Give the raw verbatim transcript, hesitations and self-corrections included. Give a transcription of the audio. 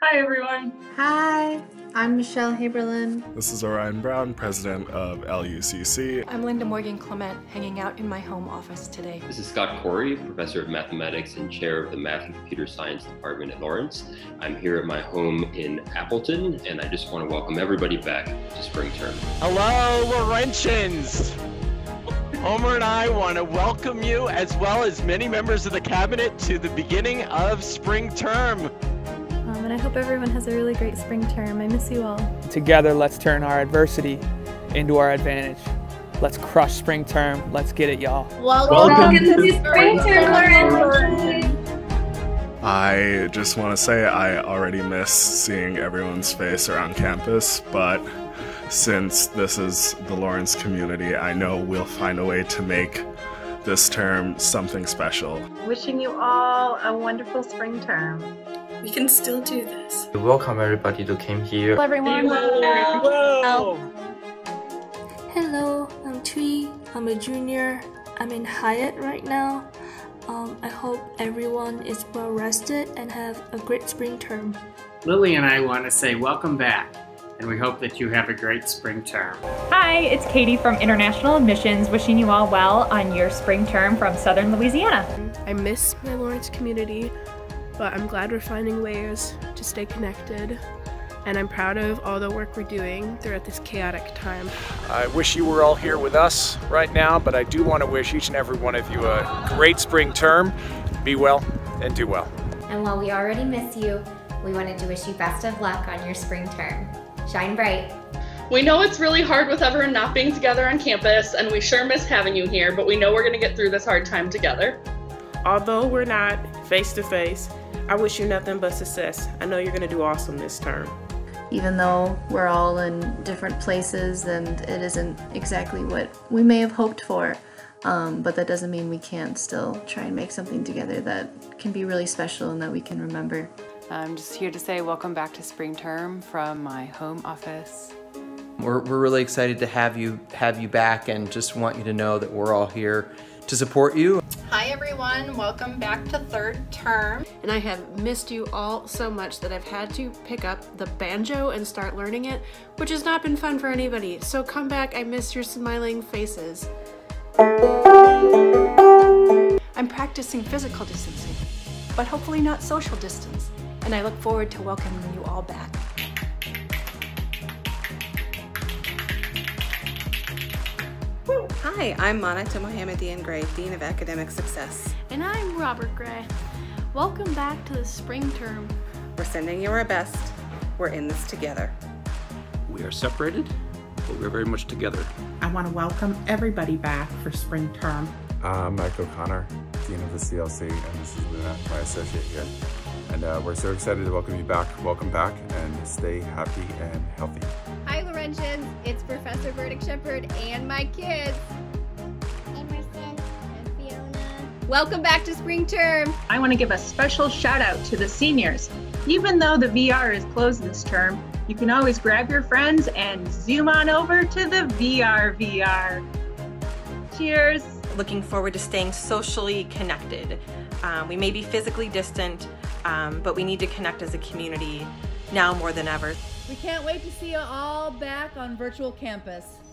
Hi everyone. Hi, I'm Michelle Haberlin. This is Orion Brown, president of L U C C. I'm Linda Morgan Clement, hanging out in my home office today. This is Scott Corey, professor of mathematics and chair of the Math and Computer Science department at Lawrence. I'm here at my home in Appleton, and I just want to welcome everybody back to spring term. Hello, Lawrentians! Homer and I want to welcome you, as well as many members of the cabinet, to the beginning of spring term. Um, and I hope everyone has a really great spring term. I miss you all. Together, let's turn our adversity into our advantage. Let's crush spring term. Let's get it, y'all. Welcome, Welcome to, to the spring term, Lawrence. I just want to say I already miss seeing everyone's face around campus, but since this is the Lawrence community, I know we'll find a way to make this term something special. Wishing you all a wonderful spring term. We can still do this. Welcome everybody to come here. Hello everyone. Hello. Hello, I'm Tree. I'm a junior. I'm in Hyatt right now. Um, I hope everyone is well rested and have a great spring term. Lily and I want to say welcome back, and we hope that you have a great spring term. Hi, it's Katie from International Admissions, wishing you all well on your spring term from Southern Louisiana. I miss my Lawrence community, but I'm glad we're finding ways to stay connected, and I'm proud of all the work we're doing throughout this chaotic time. I wish you were all here with us right now, but I do want to wish each and every one of you a great spring term. Be well and do well. And while we already miss you, we wanted to wish you best of luck on your spring term. Shine bright. We know it's really hard with everyone not being together on campus, and we sure miss having you here, but we know we're going to get through this hard time together. Although we're not face-to-face, I wish you nothing but success. I know you're going to do awesome this term. Even though we're all in different places and it isn't exactly what we may have hoped for, um, but that doesn't mean we can't still try and make something together that can be really special and that we can remember. I'm just here to say welcome back to spring term from my home office. We're, we're really excited to have you have you back, and just want you to know that we're all here to support you. Hi everyone, welcome back to third term. And I have missed you all so much that I've had to pick up the banjo and start learning it, which has not been fun for anybody. So come back, I miss your smiling faces. I'm practicing physical distancing, but hopefully not social distance. And I look forward to welcoming you all back. Hi, I'm Monica Mohammedian Gray, Dean of Academic Success. And I'm Robert Gray. Welcome back to the spring term. We're sending you our best. We're in this together. We are separated, but we're very much together. I want to welcome everybody back for spring term. I'm Mike O'Connor, Dean of the C L C, and this is my associate here. And uh, we're so excited to welcome you back. Welcome back, and stay happy and healthy. Hi Lawrentians, it's Professor Burdick Shepherd and my kids. Emerson and Fiona. Welcome back to spring term. I want to give a special shout out to the seniors. Even though the V R is closed this term, you can always grab your friends and zoom on over to the V R V R. Cheers. Looking forward to staying socially connected. Um, we may be physically distant, um, but we need to connect as a community now more than ever. We can't wait to see you all back on virtual campus.